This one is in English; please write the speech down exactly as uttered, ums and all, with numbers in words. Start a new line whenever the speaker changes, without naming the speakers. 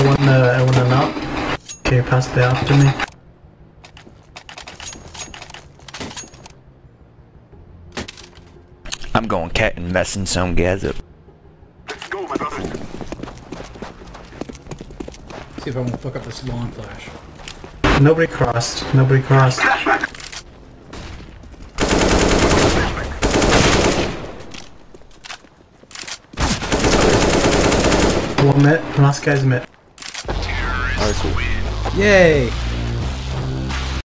want uh, I want an up. Okay, pass the up to me.
I'm going cat and messing some guys up.
Let's go, my brother.
See if I won't fuck up this lawn flash.
Nobody crossed. Nobody crossed.
Flashback.
One mid. Last guy's mid.
Alright, cool.
Yay!